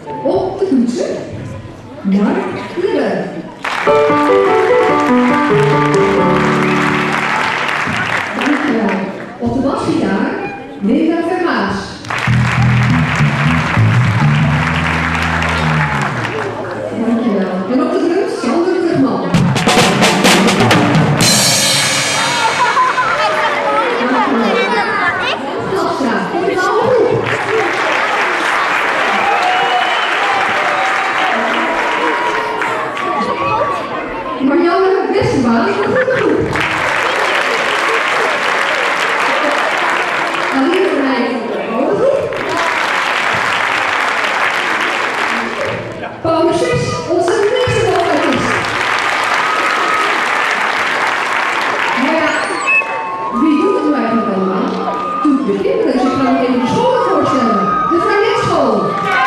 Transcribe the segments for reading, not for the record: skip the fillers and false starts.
Op de toetsen, Mark Libbe. Dankjewel. Op de basgitaar, Linda Vermaas. Dankjewel. En op de drums, Sander Brugman. Marianne Westerbaan van de groep. Aline van Nijken van de oude groep. Paul Sis, onze meeste vocalist. Maar ja, wie doet het nou eigenlijk allemaal? Doet de kinderen, dus ik ga me even de scholen voorstellen. De Vrijheidschool.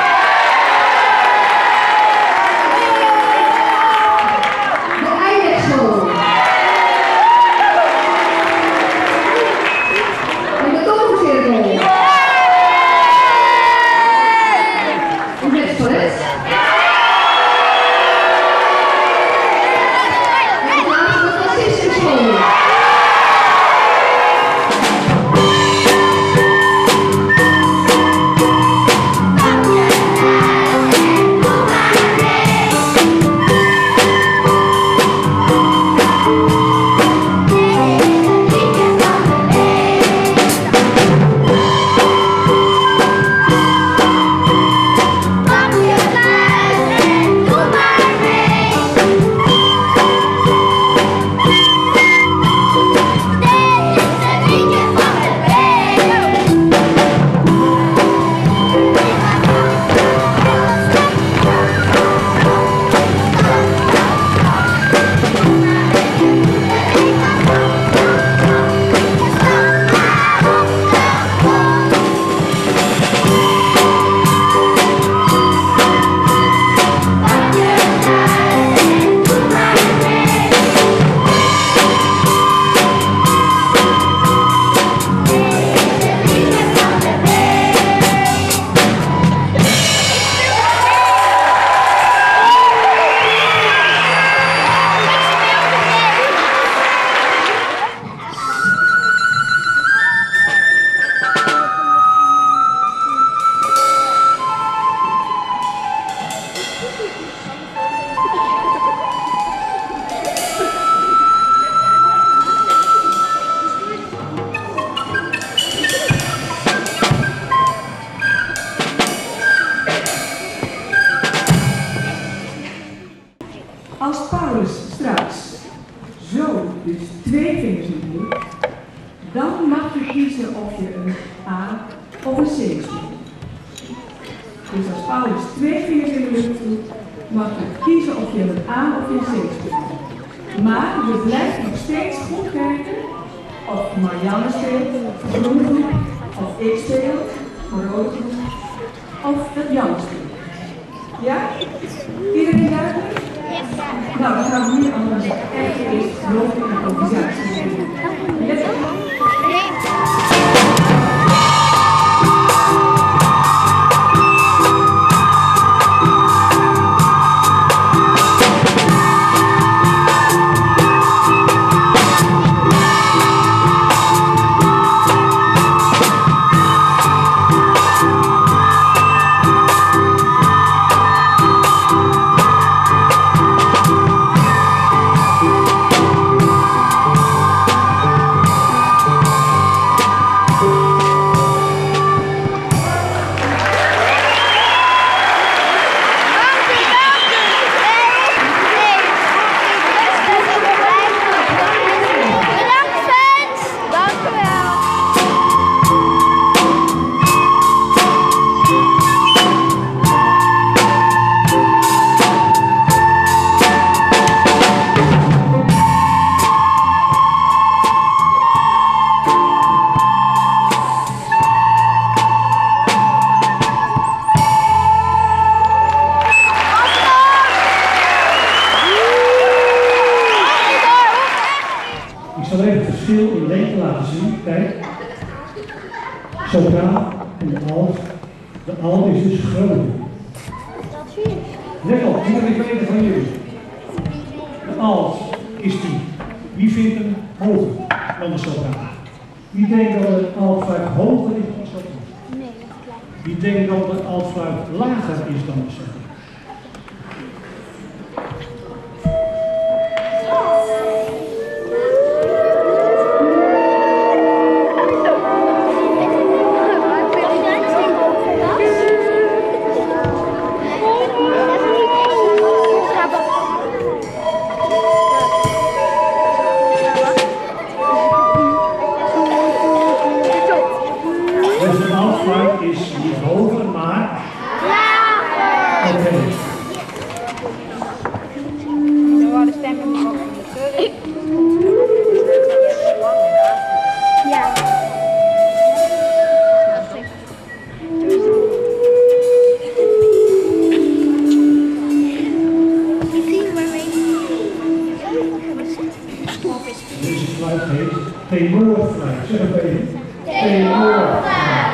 Als Paulus straks zo dus 2 vingers in de lucht, dan mag je kiezen of je een A of een C speelt. Dus als Paulus 2 vingers in de lucht doet, mag je kiezen of je een A of een C speelt. Maar je blijft nog steeds goed kijken of Marianne speelt, voor groene groep, of ik speel, voor rode groep, of dat Jan speelt. Ja? Iedereen duidelijk? Nou, dan gaan we nu aan onze eigen eerste geloof en improvisatie doen. Let op. verschil in lengte laten zien. Kijk, sopraan en de alt. De alt is dus groot. Let op, die moet ik weten van jullie. De alt is die. Wie vindt hem hoger dan de sopraan? Wie denkt dat de altfluit hoger is dan de sopraan? Nee, dat klopt. Wie denkt dat de altfluit lager is dan de sopraan? Dus de altfluit is niet hoger, maar lager. Oké. De stemmen nog. Ja. Deze fluit heet tenorfluit. Zeg het even. Tenorfluit.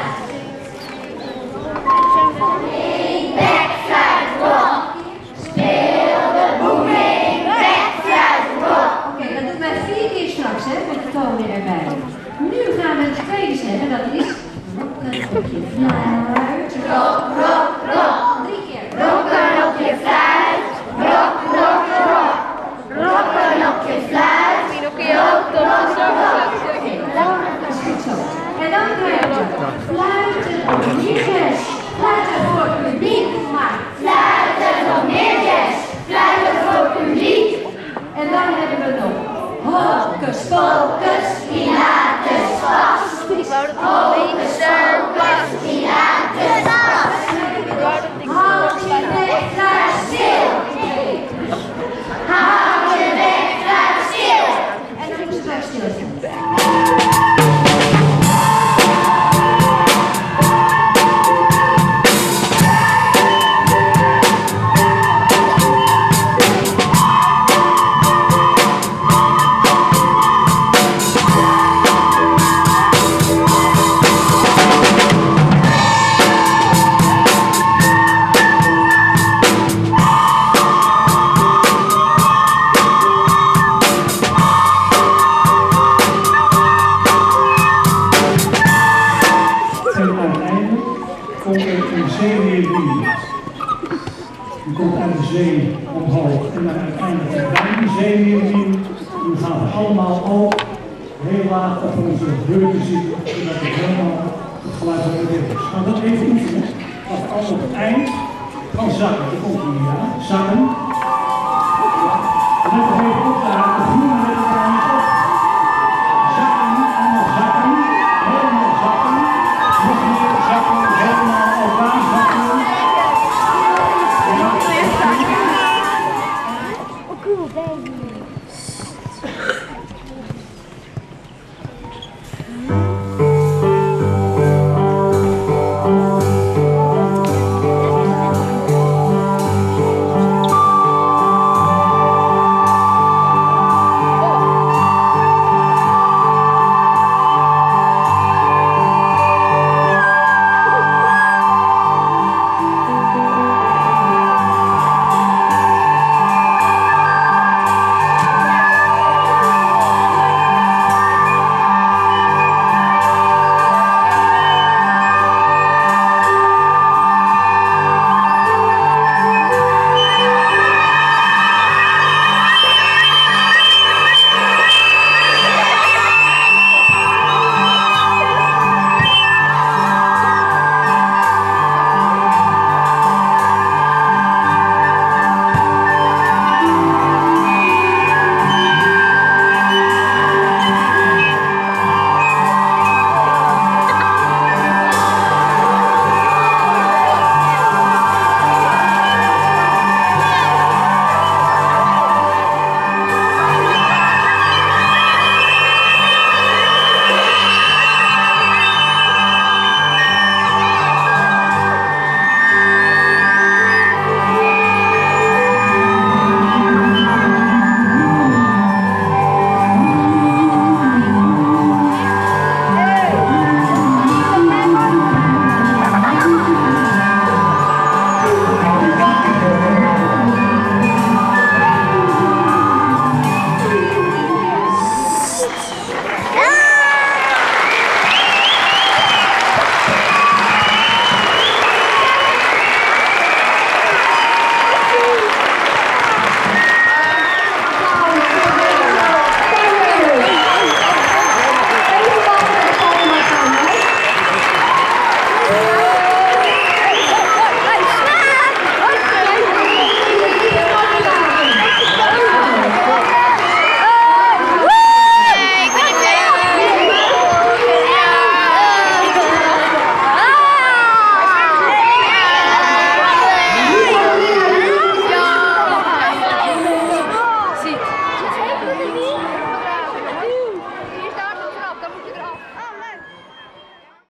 Oké, dat doen wij 4 keer straks, hè, met de toon weer erbij. Nu gaan we het tweede zeggen, dat is rokken op je fluit. Rok, rok, rok. 3 keer. Rokken op je fluit. Rok, rok, rok. Rokken op je fluit. Rok, rok, rok. Oké, dat is goed zo. En dan krijgen we fluiten op liedjes. Fluiten voor publiek, maar fluiten voor meertjes. Fluiten voor publiek. En dan hebben we nog hocus pocus, Pilatus vast. Hocus pocus, Pilatus vast. Houd je weg, fluit stil. Houd je weg, fluit stil. En dan moeten we stil zijn. U komt uit de zee omhoog en dan uiteindelijk bij die zeemeermin. U gaat allemaal ook heel laag op onze beurten zitten, zodat het helemaal het geluid van de is. Gaan we dat even oefenen, dat als op het eind kan zakken. Dat komt hier, ja. Zakken. En dan nog even opdragen.